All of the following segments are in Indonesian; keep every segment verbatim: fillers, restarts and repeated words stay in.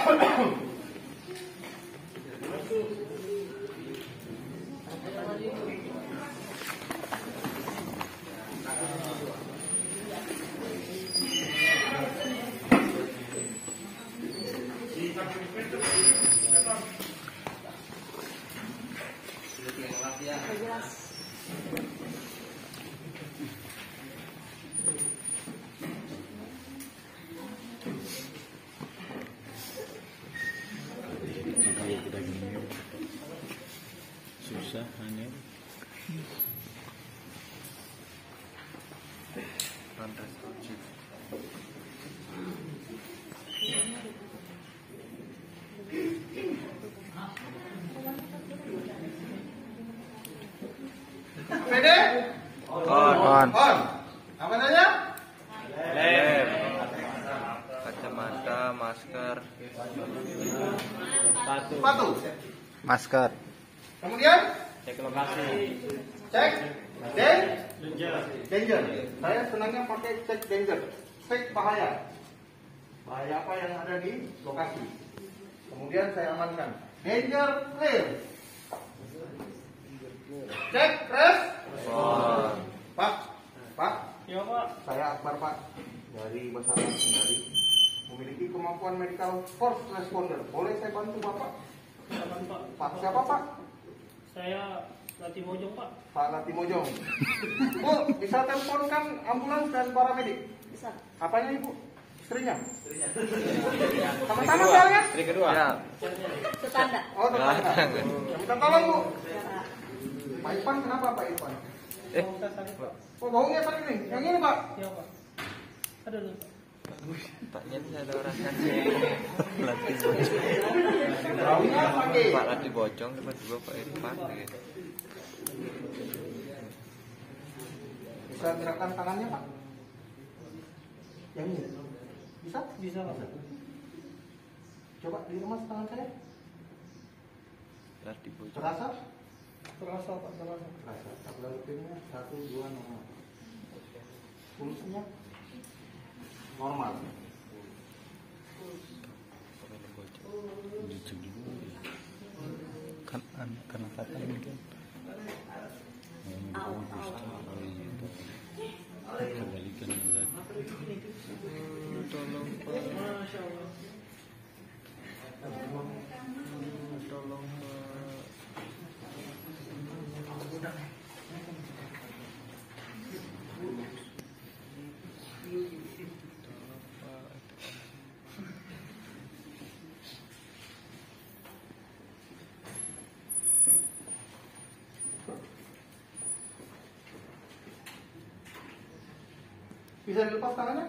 Susah hanya pantas uji. Pede? On. On. On. Apa namanya? Lem. Kacamata, masker. Sepatu. Sepatu. Masker. Kemudian Cek lokasi. cek dan danger. Saya senangnya pakai cek danger. Cek bahaya. Bahaya apa yang ada di lokasi. Kemudian saya amankan. Danger clear. Cek rest. On. Pak, Pak. Ya Pak. Saya Akbar Pak dari Basarnas Kendari, memiliki kemampuan medical first responder. Boleh saya bantu Bapak? Silakan Pak. Pak siapa Pak? Saya Lati Mojong Pak. Pak Lati Mojong. Bu, bisa teleponkan ambulans dan paramedik? Bisa. Apanya Ibu? Istrinya? Sama-sama soalnya? Istri kedua. Ya. Tetangga. Oh, tetangga. Minta tolong Bu. Ya, Pak. Pak Irfan kenapa Pak Irfan? Eh. Mau kita sakit Pak. Oh, baunya sakit nih. Yang ini Pak. Iya Pak. Aduh. Aduh. Paknya bisa ada orang kasih. Lati bocong. Baunya pakai. Pak Lati bocong tiba-tiba Pak Irfan gitu. Bisa gerakan tangannya Pak? Yang ini? Bisa? Bisa Pak. Coba diremas tangan saya. Lati bocong. Terasa? Terasa Pak, terasa. Terasa. Tabula rutinnya satu dua normal. Pulsnya normal. Kan kan angkatan mungkin. Au, au. Kembalikan lagi. Tolong Pak. Masya Allah. Tolong Pak. Bisa dilepas tangannya?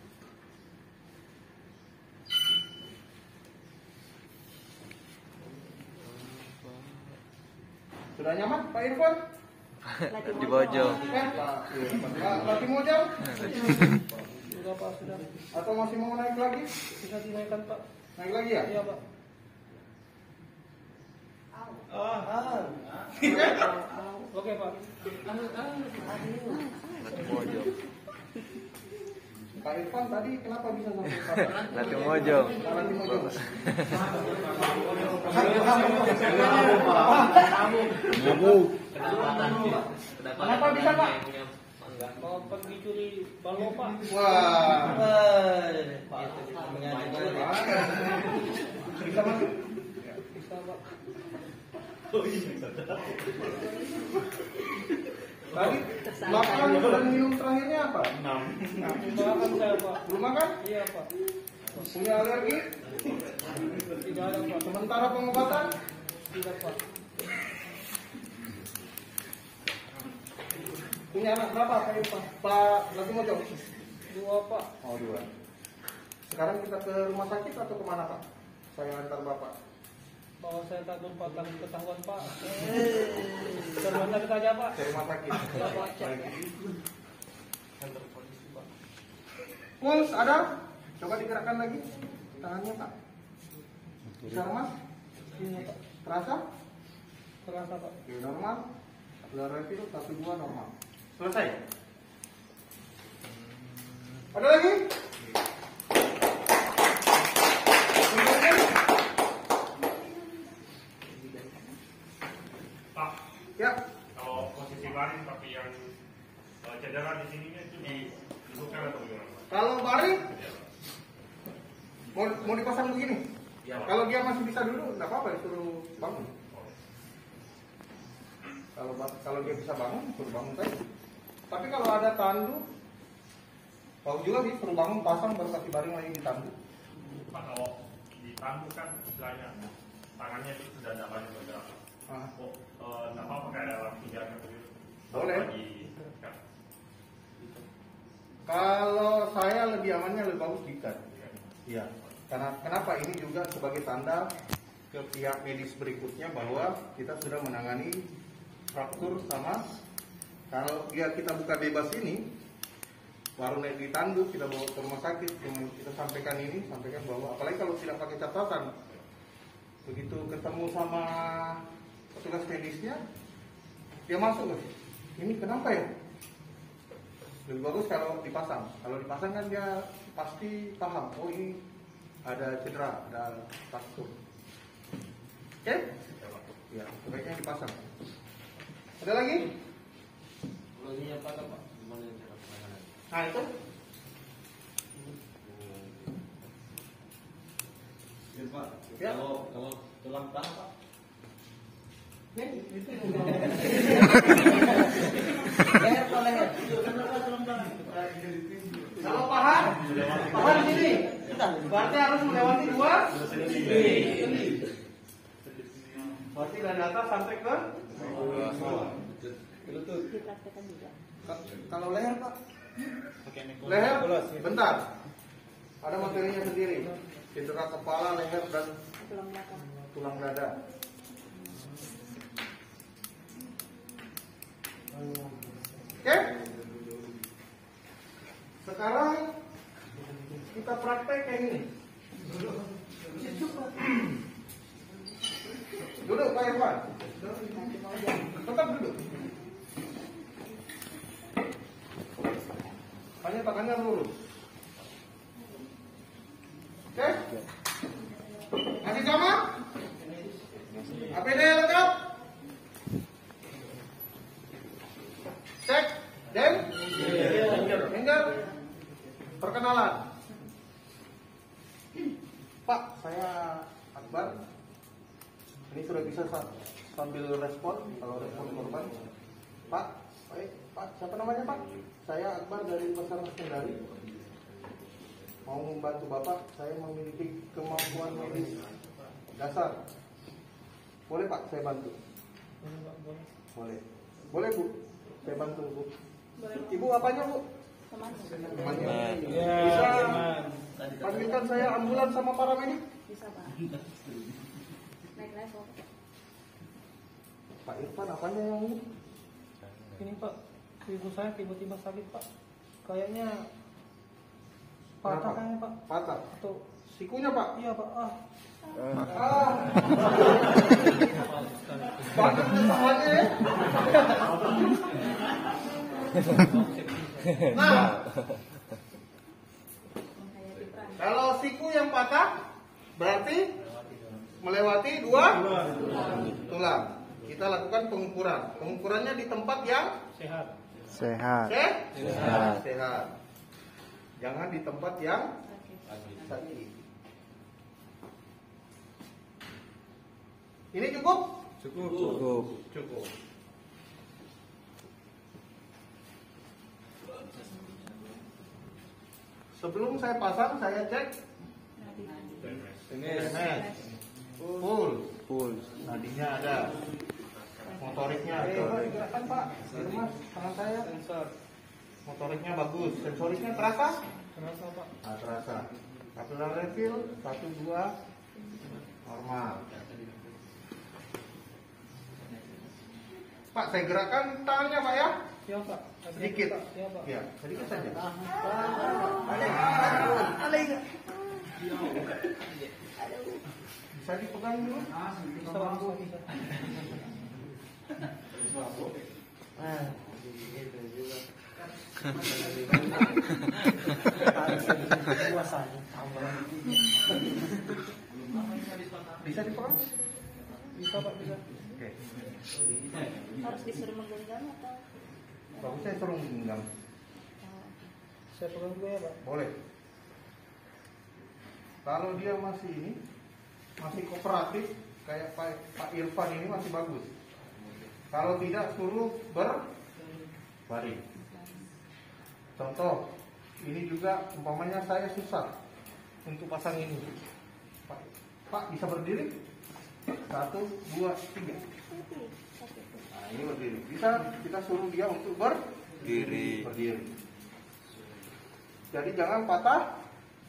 Sudah nyaman Pak Irfan? Di bojong. Eh, Pak Pak Lati Mojong? Sudah Pak, sudah. Atau masih mau naik lagi? Bisa dinaikkan Pak. Naik lagi ya? Iya Pak. Oke Pak. Lati bojong. Pak Irfan tadi kenapa bisa sampai sana? Lati bojong. Pak Lati Mojong. Kenapa bisa Pak? Mau pergi curi balok Pak. Wah. Bisa masuk? Bisa Pak. Tadi makan dan minum terakhirnya apa? Makan saya Pak. Belum makan? Iya Pak. Punya alergi? Tidak ada Pak. Sementara pengobatan? Tidak Pak. Punya anak berapa Pak Irfan? Pak Lati Mojong? Dua Pak. Oh dua. Sekarang kita ke rumah sakit atau kemana Pak? Saya antar Bapak. Bahwa saya takut Pak, takut ketahuan Pak. Ke rumah sakit aja Pak. Ke rumah sakit. Ya, Pak. Baik. Kantor polisi Pak. Puls ada? Coba digerakkan lagi tangannya Pak. Bisa remas? Iya Pak. Terasa? Terasa Pak. Oke, normal. Tabula retil satu dua normal. Selesai. Ada lagi? Kemudian, mau dipasang begini. Iya, Pak. Kalau dia masih bisa duduk, nggak apa-apa disuruh bangun. Kalau kalau dia bisa bangun, suruh bangun saja. Tapi kalau ada tandu, tahu juga sih, suruh bangun, pasang, baru kasih baring lagi di tandu. Pak, kalau di tandu kan istilahnya tangannya itu sudah tidak banyak bergerak. Ah. Oh, eh, nggak apa-apa kayak dalam pijatnya begitu. Boleh. Lagi, kan. Kalau saya lebih amannya lebih bagus diikat. Iya. Karena kenapa ini juga sebagai tanda ke pihak medis berikutnya bahwa kita sudah menangani fraktur sama kalau dia kita buka bebas ini baru naik di tandu kita bawa ke rumah sakit cuma kita sampaikan ini sampaikan bahwa apalagi kalau tidak pakai catatan begitu ketemu sama petugas medisnya dia masuk ini kenapa ya lebih bagus kalau dipasang kalau dipasang kan dia pasti paham oh ini ada cedera ada fraktur oke okay? Ya sebaiknya dipasang. Ada lagi? Ulangnya apa Pak? Gimana cara penanganan? Nah itu. Ya Pak. Ya. Kalau kalau tulang paha Pak. Nih, itu. Leher Pak, leher. Kalau paha, paha di sini. Berarti harus melewati dua sendi. Berarti dari atas sampai ke Dipraktekkan juga. kalau leher Pak, leher bentar, ada materinya sendiri, cedera kepala, leher dan Tulang belakang. tulang dada. Oke, sekarang kita praktek kayak ini. Duduk Pak Irfan, tetap duduk. Hanya tangannya lurus. Oke? Masih sama? A P D lengkap? Cek? Dan? Finger? Perkenalan. Pak, saya Akbar. Ini sudah bisa sambil respon kalau respon korban. Pak, baik, Pak, siapa namanya Pak? Saya Akbar dari Basarnas Kendari. Mau membantu Bapak, saya memiliki kemampuan medis dasar. Boleh Pak, saya bantu? Boleh. Boleh Bu, saya bantu Bu. Ibu apanya Bu? Teman. Temannya. Ya, Bisa teman. panggilkan saya ambulans sama paramedik? Bisa Pak. Naik level. Pak Irfan apanya yang ini? Ini Pak, ibu saya tiba-tiba sakit Pak. Kayaknya patah Kenapa? kayaknya Pak. Patah. Atau Sikunya Pak? iya Pak. Ah, Ah. Bantu tangannya ya. Nah, Menghayati peran. kalau siku yang patah berarti melewati dua tulang. Kita lakukan pengukuran. Pengukurannya di tempat yang sehat. Sehat. se- Sehat. sehat. Jangan di tempat yang Sakit. sakit. Ini cukup? Cukup. Cukup. Sebelum saya pasang, saya cek ini full, Full. nadinya ada, motoriknya ada. Eh, gerakan Pak, di rumah tangan saya. Sensor. Motoriknya bagus, sensoriknya terasa? Terasa Pak. Nah, terasa. Capillary refill satu dua normal. Pak, saya gerakkan tangannya Pak ya. Siap Pak. Sedikit. Pak. Siap Pak. Ya, sedikit saja. Bisa dipegang dulu. Bisa Pak. Bisa. Bisa dipegang? Bisa Pak. Bisa. Oke. Harus disuruh menggenggam atau? Bagus saya suruh menggenggam. Oh. Saya pegang juga ya Pak. Boleh. Kalau dia masih ini, masih kooperatif, kayak Pak, Pak Irfan ini masih bagus. Kalau tidak, suruh berbaring. Contoh, ini juga umpamanya saya susah untuk pasang ini. Pak, Pak bisa berdiri? Satu, dua, tiga. Nah, ini berdiri. Bisa kita suruh dia untuk berdiri. Berdiri. Jadi jangan patah,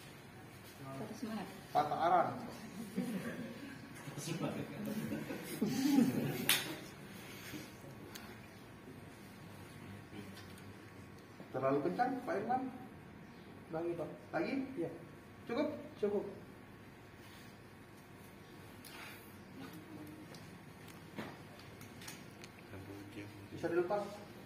patah arang. Terlalu kencang, Pak Irman? Lagi Pak. Lagi? Iya. Cukup? Cukup. Bisa dilepas?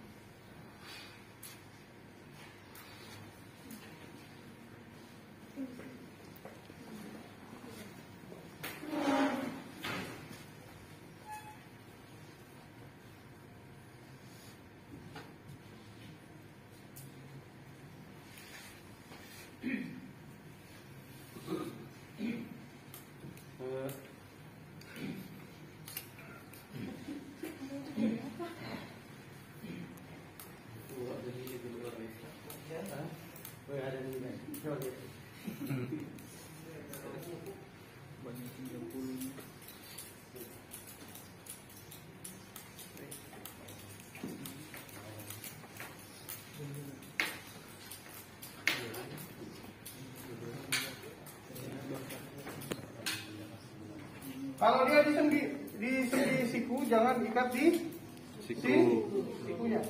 Kalau dia disendi, disendi siku, jangan ikat di Siku. siku, sikunya.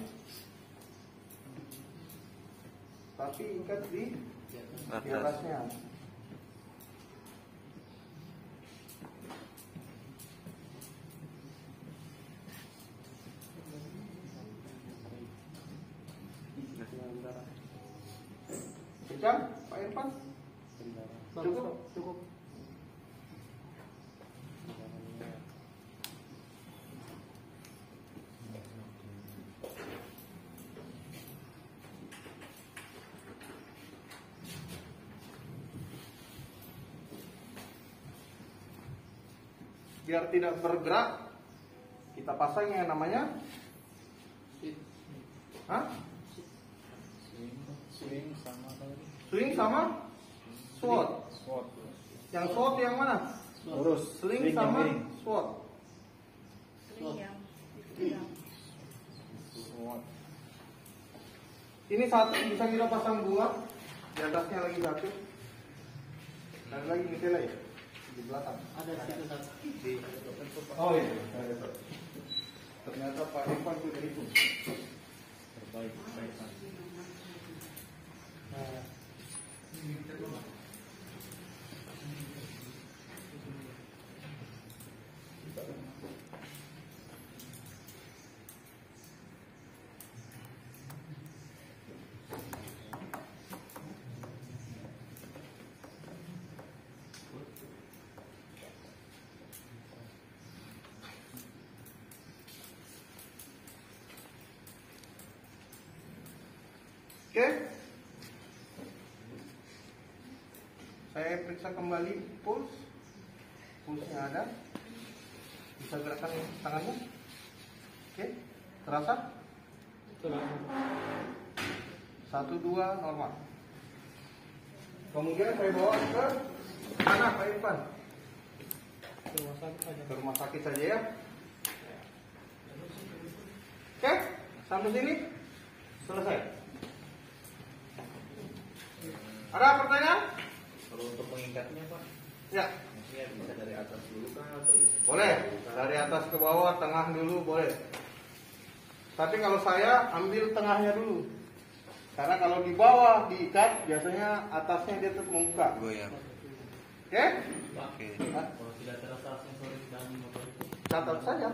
Tapi ikat di, di atasnya. Kencang, Pak Irfan? Cukup? Cukup. Biar tidak bergerak, kita pasang yang namanya Hah? Swing sama tadi. Swing sama sword. Sword. Yang sword yang mana? Lurus. Sling yang sama miring. sword. Sering yang dipegang. Sword. Ini satu bisa kita pasang dua, di atasnya lagi satu, dan lagi misalnya ya di belakang. Ada situ satu. Di, oh iya, ada. Ternyata Pak Irfan sudah hitung. Terbaik. Baik. Nah, Oke, saya periksa kembali pulse, pulsnya ada, bisa gerakan tangannya, oke, terasa, satu dua normal. Kemudian saya bawa ke mana Pak Irfan? Rumah sakit aja. Ke rumah sakit saja ya. Oke, sampai sini selesai. Ada pertanyaan? Kalau untuk mengikatnya Pak, Ya, maksudnya bisa dari atas dulu kah atau bisa? boleh. Dari atas ke bawah, tengah dulu boleh. Tapi kalau saya ambil tengahnya dulu. Karena kalau di bawah diikat, biasanya atasnya dia tetap membuka. Goyang. Oke? Oke. Hah? Kalau tidak terasa sensorik dan motor. Catat saja.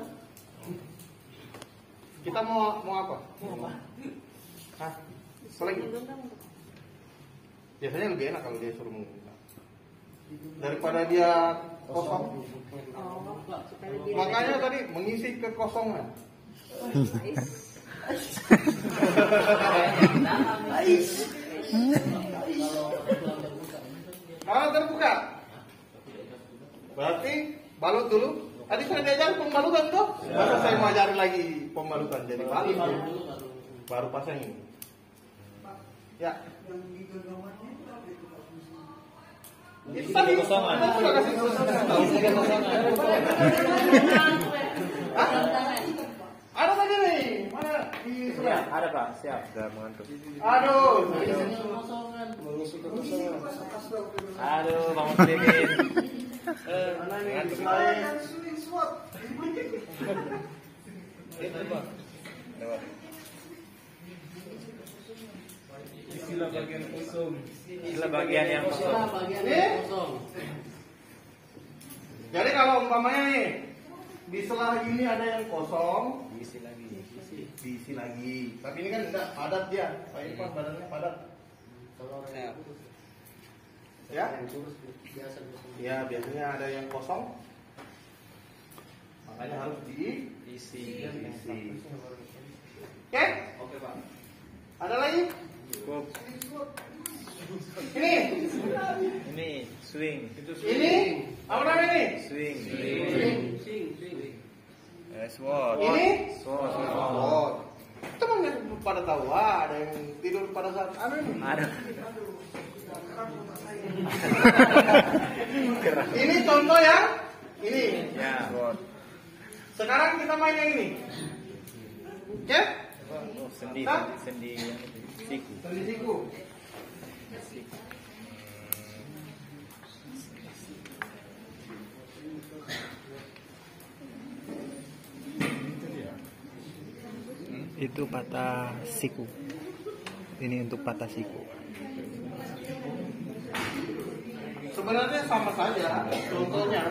Kita mau mau apa? Mau apa? Hah? Apa lagi? Menggenggam untuk Biasanya lebih enak kalau dia suruh membuka. Daripada dia kosong. oh, supaya lebih Makanya tadi mengisi kekosongan. Kalau terbuka, Berarti balut dulu. Tadi saya diajar pembalutan tuh. Masa saya mau ajarin lagi pembalutan jadi balut dulu. Baru pasang ini. Ya. Itu tadi kekosongan. kita sudah kasih tahu. Hah? Ada tadi nih. Mana di sebelah? Ada Pak, siap. Sudah mengantuk. Aduh. Aduh, bangun sedikit. Mana nih? Selain Itu Pak. Istilah bagian kosong. Inilah bagian yang kosong. ini. Jadi kalau umpamanya nih di sela ini ada yang kosong, Diisi lagi. diisi lagi. Tapi ini kan enggak padat dia. Pak Irfan badannya padat. Ya? Ya, biasanya ada yang kosong. Makanya harus diisi. Isi. Oke? Oke Pak. Ada lagi? Cukup. Ini. Ini swing. Ini. Apa namanya ini? Swing. Eh, sword. Ini. Sword. sword. Oh. Teman yang pada tahu, ah, ada yang tidur pada saat anu ini. Ada. Ini contoh yang ini. Ya. Sword. Sekarang kita main yang ini. Oke? Oh, sendi, Hah? sendi, sendi yang itu. Siku. Sendi siku. Itu patah siku. Ini untuk patah siku. Sebenarnya sama saja contohnya.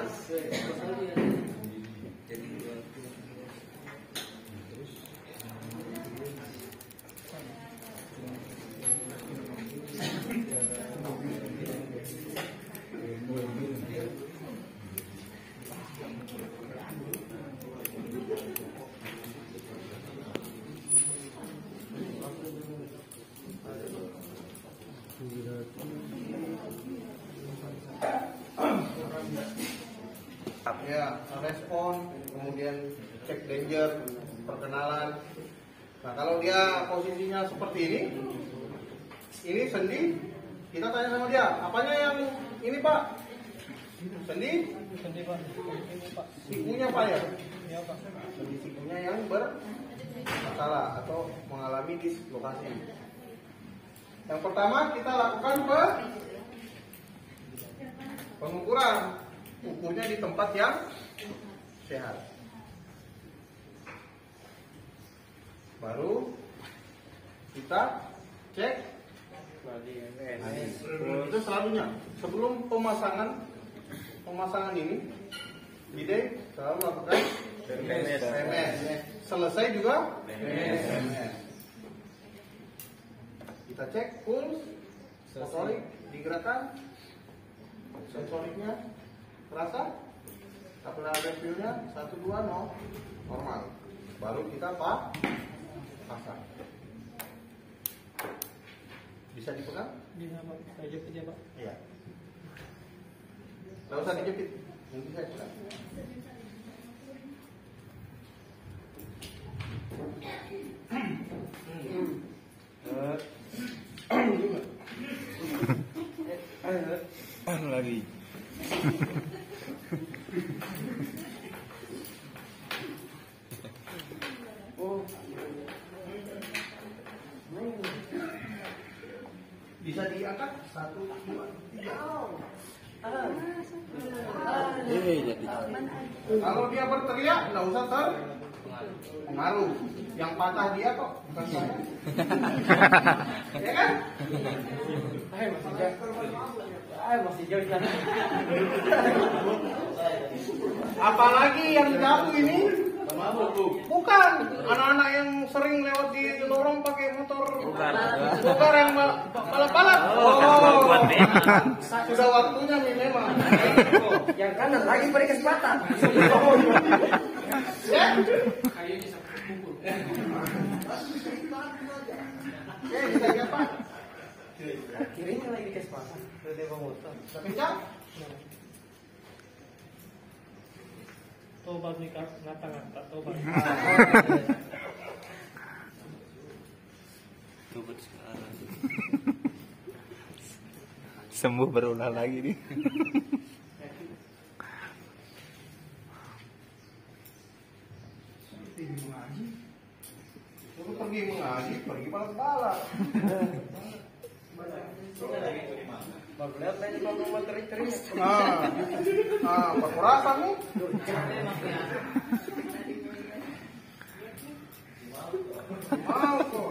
Ya, respon, kemudian cek danger, perkenalan. Nah, kalau dia posisinya seperti ini, ini sendi, kita tanya sama dia, apanya yang ini Pak? Sendi, Sendi Pak. Ini Pak. sikunya Pak ya? Iya Pak. Sendi sikunya yang bermasalah atau mengalami dislokasi. Yang pertama kita lakukan pe pengukuran, ukurnya di tempat yang sehat. Baru kita cek. Itu selalunya sebelum pemasangan pemasangan ini, bidet selalu lakukan M S. Selesai juga M S. Kita cek puls, motorik digerakkan, sensoriknya terasa, kapal reviewnya satu dua nol normal. Baru kita pak pasang. Bisa dipegang? Bisa Pak. Saya jepit ya Pak. Iya. Nggak usah dijepit, nanti saya pegang. Anu lagi. Bisa diangkat satu dua tiga. Eh, jadi. Kalau dia berteriak nggak usah terpengaruh. Yang patah dia kok bukan saya. Ya kan? Apalagi yang jatuh ini bukan anak-anak yang sering lewat di lorong pakai motor Bukan. bukan yang balap-balap. Oh, buat mainan. Sudah waktunya nih memang. Yang kanan lagi beri kesempatan. Ya? Ya, kita lihat Pak. Kirinya lagi kesempatan. Tapi Cak, tobat nih kak, ngata-ngata tobat. Tobat sekarang. Sembuh berulang lagi nih. mengaji. Suruh pergi mengaji, pergi balap balap. Baru lihat main kalau mau terik-terik. Nah, nah, perkerasan nih. Mau kok.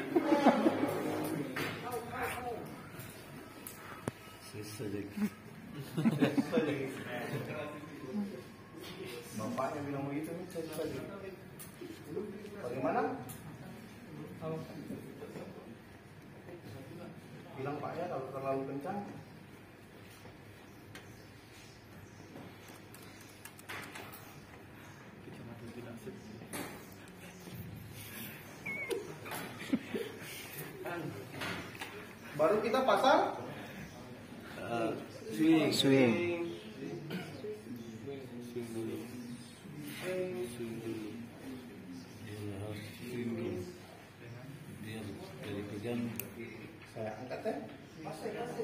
Bapaknya bilang begitu nih, saya saja. Bagaimana? Bilang Pak ya kalau terlalu kencang. Baru kita pasang Uh, swing. Swing. Swing dulu. Swing dulu. Dia harus swing dulu. Dia dari pegang. saya angkat ya. Masih, masih.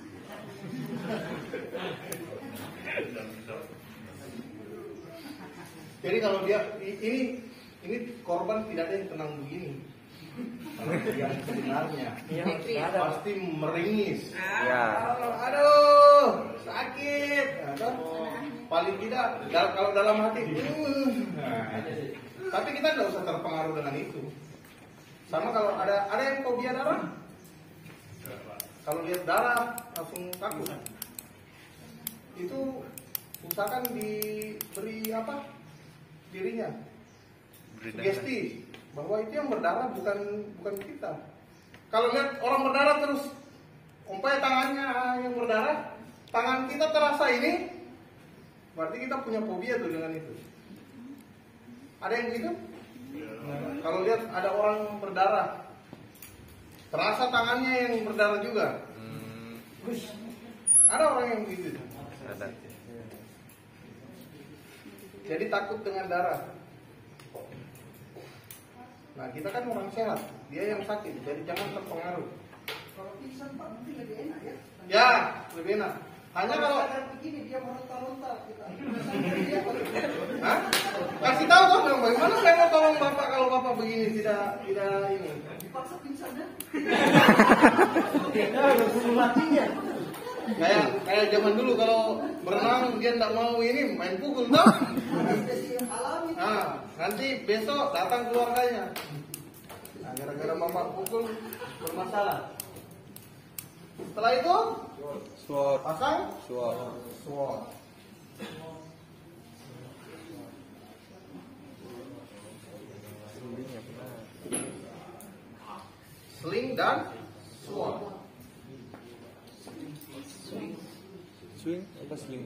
Jadi kalau dia ini ini korban tidak ada yang tenang begini. Kalau yang sebenarnya pasti meringis. Ya. Aduh, sakit. Nah, kan? Paling tidak dal- kalau dalam hati. "Uh." Nah, tapi kita nggak usah terpengaruh dengan itu. Sama kalau ada ada yang fobia darah. Kalau lihat darah langsung takut. Itu usahakan diberi apa? Dirinya. Sugesti bahwa itu yang berdarah bukan bukan kita. Kalau lihat orang berdarah terus umpamanya tangannya yang berdarah, tangan kita terasa ini, berarti kita punya fobia tuh dengan itu. Ada yang gitu? Kalau lihat ada orang berdarah, terasa tangannya yang berdarah juga. Hmm, Ada orang yang gitu. ada. Jadi takut dengan darah. Nah kita kan orang sehat, dia yang sakit, jadi jangan terpengaruh. Kalau pingsan Pak mungkin lebih enak ya. Ya, lebih enak. Hanya kalau sadar begini dia meronta-ronta kita. Hah? Kasih tahu dong dong, bagaimana saya mau tolong bapak kalau bapak begini tidak tidak ini. Dipaksa pingsan ya. Kayak kayak zaman dulu kalau berenang dia tidak mau ini main pukul toh. Anestesi alami. Nah, nanti besok datang keluarganya. Nah, gara-gara bapak pukul bermasalah. Setelah itu Sword. pasang Sword. sword. Sling dan sword. Swing apa swing?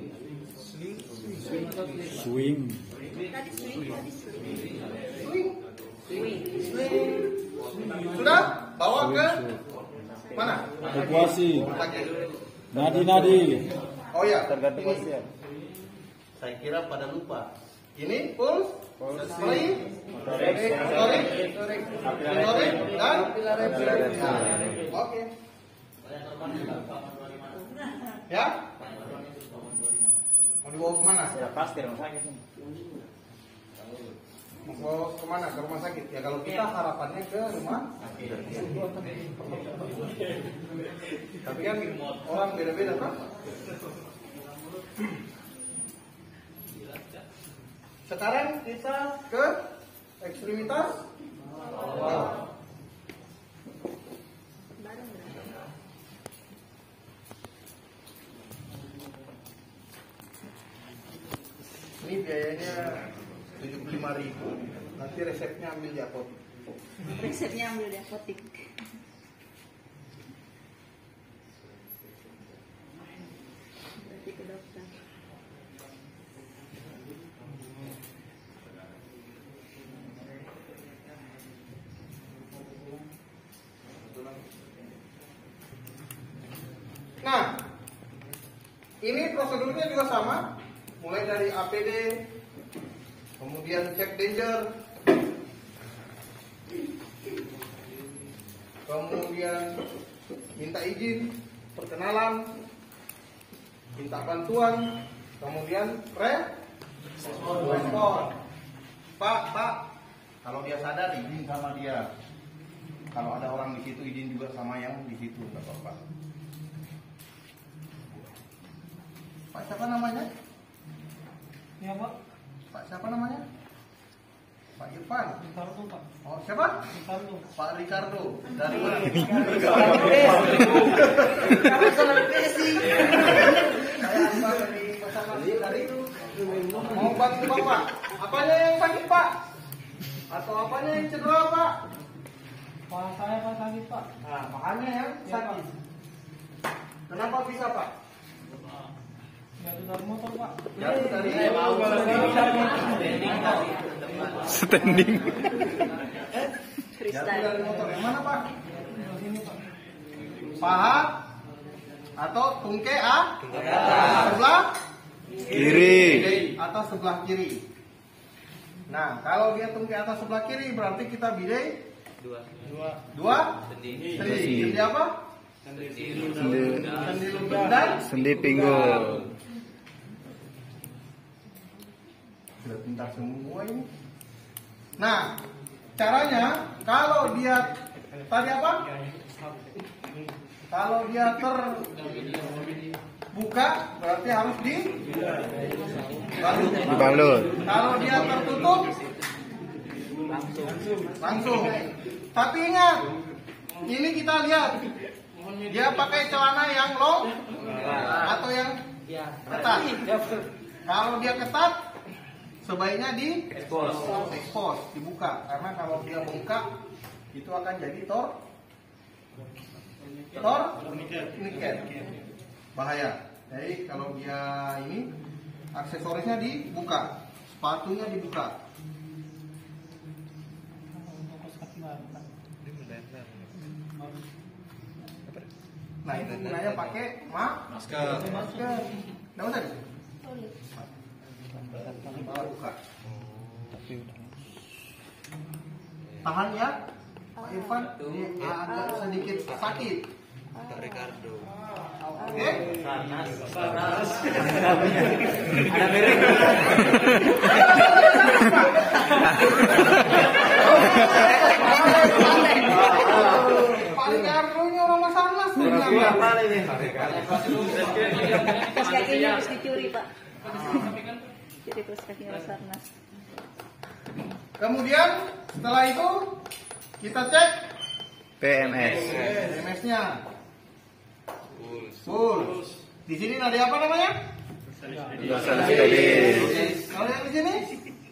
Swing. Tadi swing, tadi swing. Sling. Sling. Sudah? Bawa ke mana? Evakuasi. Lagi. Nadi-nadi. Oh ya, Tergantung ini. pasien. Saya kira pada lupa. Ini pulse, spray, motorik, motorik, dan oke. Ya? Mau dibawa kemana? Ya pasti rumah sakit. Mau bawa kemana? Ke rumah sakit. Ya kalau kita harapannya ke rumah. Tapi kan orang beda-beda kan? Sekarang kita ke ekstremitas. Wow. Bareng berapa? Ini biayanya tujuh puluh lima ribu. Nanti resepnya ambil di apotek. Resepnya ambil di apotek. Berarti ke dokter. Nah, ini prosedurnya juga sama. Mulai dari A P D, Kemudian cek danger. Kemudian minta izin, perkenalan, minta bantuan, kemudian respon. Pak, Pak, kalau dia sadar izin sama dia. Kalau ada orang di situ izin juga sama yang di situ, nggak apa-apa. Pak siapa namanya? Ya Pak, Pak siapa namanya? Pak Irfan. Ricardo Pak. Oh siapa? Ricardo. Pak Ricardo. Dari mana? Dari mau bantu Bapak. Apanya yang sakit Pak? Atau apanya yang cedera Pak? Pak saya Pak sakit Pak. Nah, makanya yang sakit. Kenapa bisa Pak? Jatuh dari motor Pak. Jatuh dari Standing. Jatuh dari motor. Yang mana Pak? Paha atau tungkai A? Sebelah Kiri. atas sebelah kiri. Nah, kalau dia tungkai atas sebelah kiri berarti kita bidai Dua. dua sendi. Sendi apa? Sendi lutut dan Sendi pinggul. sudah pintar semua ini. Nah, caranya kalau dia tadi apa? Kalau dia terbuka berarti harus di balut. Dibalut. Kalau dia tertutup langsung. Tapi ingat, ini kita lihat dia pakai celana yang long atau yang ketat. Kalau dia ketat, sebaiknya di expose, expose, dibuka. Karena kalau dia buka, itu akan jadi tor, tor, niket, bahaya. Jadi kalau dia ini aksesorisnya dibuka, sepatunya dibuka. Nah itu gunanya pakai ma masker. Masker. Nggak usah. Buka. Tahan ya, Pak Irfan. Ini agak sedikit sakit. Pak Ricardo. Oke. Ada miring. Pak Ricardo ini orang Basarnas. Kaos kakinya harus dicuri Pak. Jadi kaos kakinya Basarnas. Kemudian setelah itu kita cek P M S. P M S-nya. Full. Di sini ada apa namanya? Dorsal spedis. Kalau yang di sini?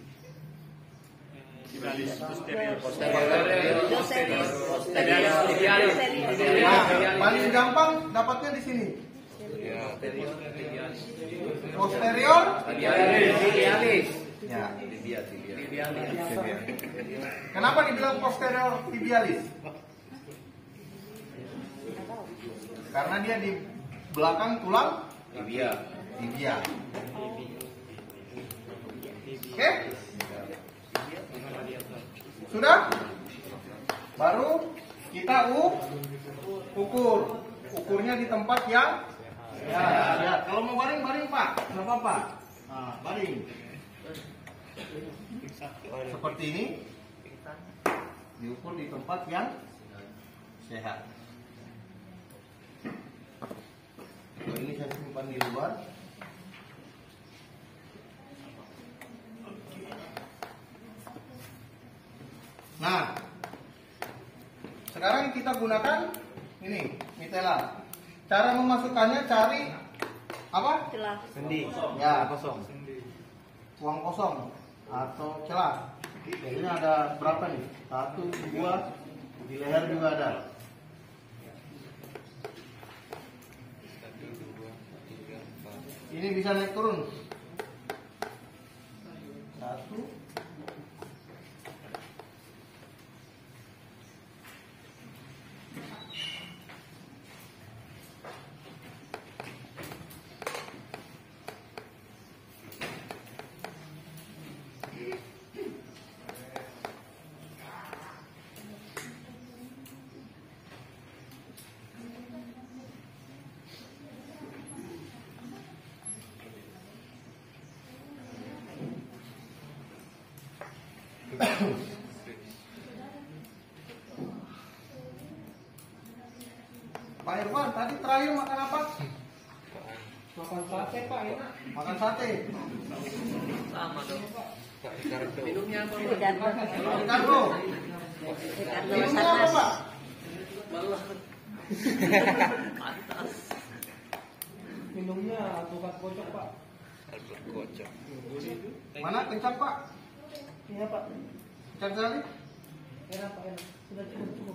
Nah, paling gampang dapatnya di sini. Posterior. Ya. Kenapa dibilang posterior tibialis? Karena dia di belakang tulang tibia. Tibia. Oke? Sudah? Baru kita u ukur. Ukurnya di tempat yang ya, ya. Kalau mau baring baring Pak, nggak apa-apa. Nah, baring. Seperti ini. Diukur di tempat yang sehat. Oh, ini saya simpan di luar. Nah, sekarang kita gunakan ini mitela. Cara memasukkannya cari apa? Celah. Sendi. Ya, kosong. Uang kosong atau celah. Ini ada berapa nih? Satu, dua, di leher juga ada. Ini bisa naik turun. Satu. Pak Irfan, tadi terakhir makan apa? Makan sate Pak, enak. Makan sate. Sama dong. Pak Ricardo. Minumnya apa? Ricardo. Ricardo. Ricardo Minumnya apa, Wasanas. Pak? Pantas. Minumnya alpukat kocok Pak. Kocok. Mana kecap, Pak? Iya Pak. Kecap sekali. Enak Pak, enak. Sudah cukup cukup.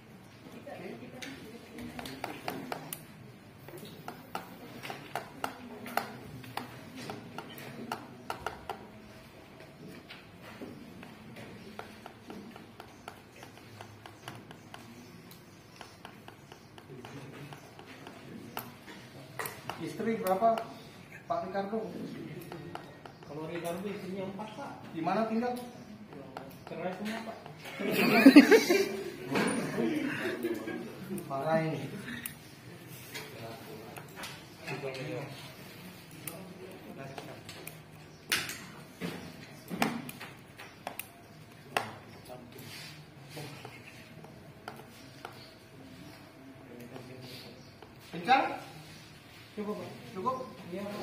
Istri berapa, Pak Ricardo? Kalau Ricardo istrinya empat Pak. Di mana tinggal? Cerai semua Pak. Marah ini. Kencang? Cukup Pak. Cukup? Iya Pak.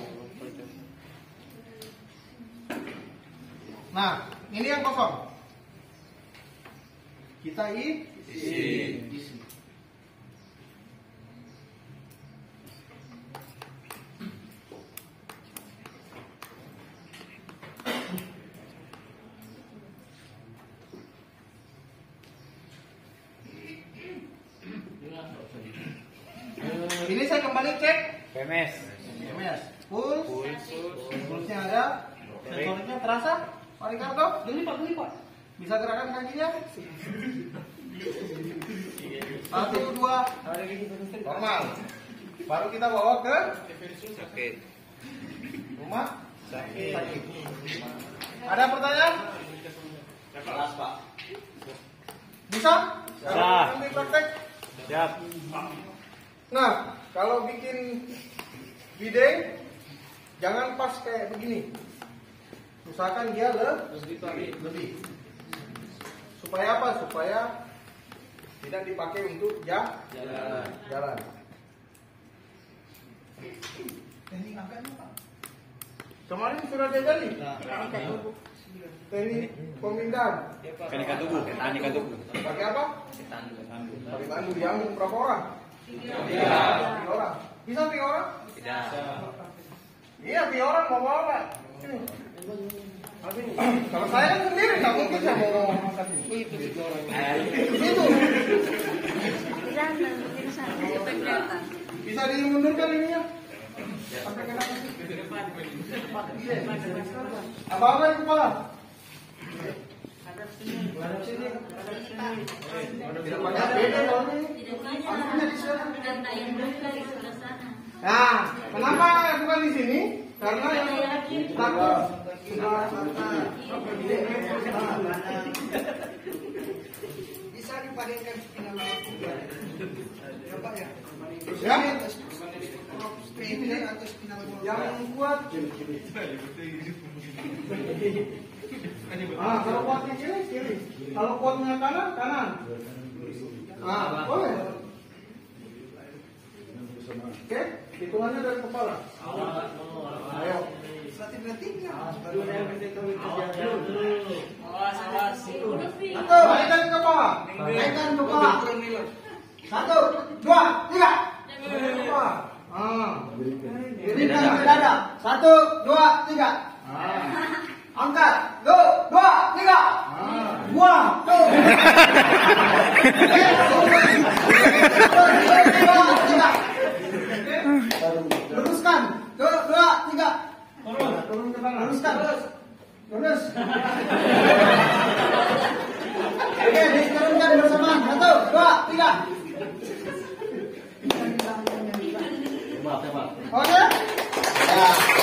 Nah, ini yang kosong. Kita i Isi. isi. Ini saya kembali cek P M S. M S. Puls, pulsnya ada, sensornya terasa, Pak Ricardo? Geli Pak, geli Pak. Bisa gerakan kakinya? Satu, dua, normal. Baru kita bawa ke Sakit. rumah sakit. Ada pertanyaan? Kelas Pak. Bisa? Bisa. Nanti praktek. Siap. Nah, kalau bikin bideng, jangan pas kayak begini. Usahakan dia le- lebih. Supaya apa? Supaya tidak dipakai untuk ja- Jalan. jalan. Teknik angkatnya Pak. Kemarin sudah diajari. Teknik tubuh. Teknik pemindahan. Kanika tubuh. Kanika tubuh. Pakai apa? Pakai tandu yang berapa orang? Tiga. Tiga orang. Bisa tiga orang? Tidak. Iya, tiga orang mau bawa Pak. Sini. Kalau saya sendiri nggak mungkin saya mau ngomong angkat ini. Itu. Jangan, mungkin sana. Supaya kelihatan. Bisa dimundurkan ininya. Sampai ke atas. Apa-apa di kepala? Tidak pakai beda loh ini. Anunya di sana. Karena yang buka di sebelah sana. Nah, kenapa bukan di sini? Karena yang takut. Bisa dipadankan spinal juga. Coba ya. Ya, Spinal atau spinal yang kuat. Ah, kalau kuatnya kiri, kiri. Kalau kuatnya kanan, kanan. Ah, boleh. Oke, hitungannya dari kepala. Ayo. Latih-latihnya. Satu, naikkan ke kepala. Naikkan ke kepala. Satu, dua, tiga. Kepala. Ah. Dirikan ke dada. Satu, dua, tiga. Ah. Angkat. Dua, dua, tiga. Ah. Buang. Tuh. Dua, tiga. Luruskan. Dua, dua, tiga. Turun ke tangan. Luruskan. Lurus. Oke, diturunkan bersamaan. Satu, dua, tiga. Oke? Ya.